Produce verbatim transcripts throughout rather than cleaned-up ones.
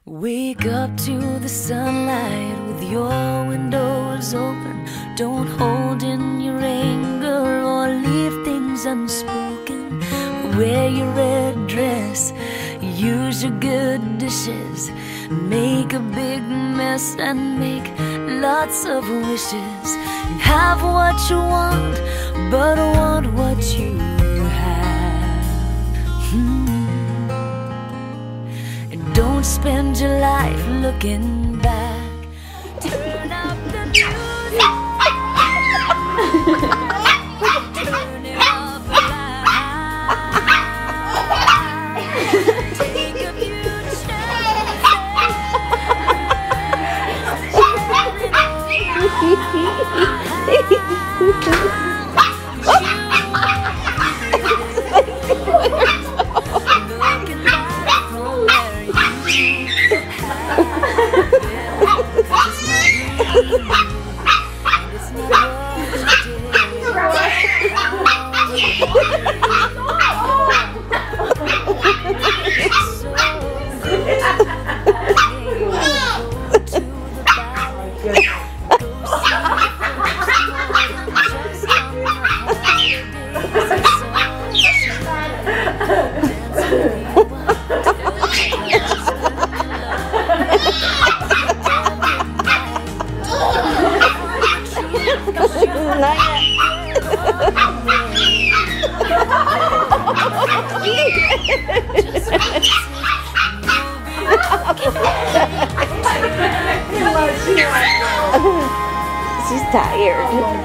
Wake up to the sunlight with your windows open. Don't hold in your anger or leave things unspoken. Wear your red dress, use your good dishes. Make a big mess and make lots of wishes. Have what you want, but want what you have. hmm. And don't spend your life looking back. Turn up the music. Turn it up loud. Take a few Not yet. She's tired.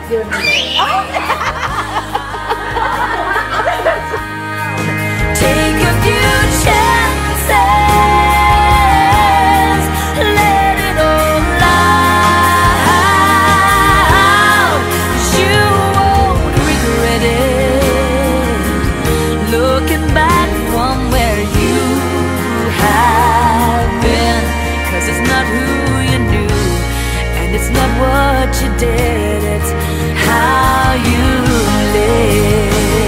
Take a few chances. Let it all out. You won't regret it. Looking back from where you have been. 'Cause it's not who you knew, and it's not what you did, it's how you live.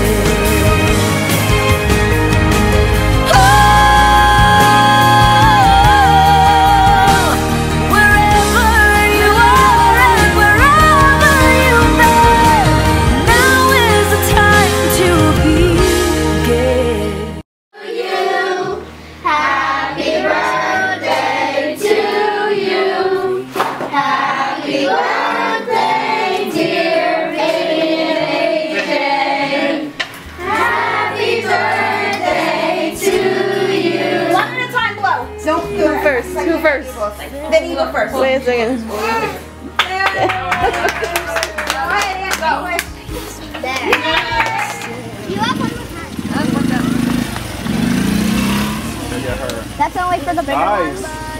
Who first? Who first? Vinny, you go first. Wait a second. That's only for the bigger Nice. ones.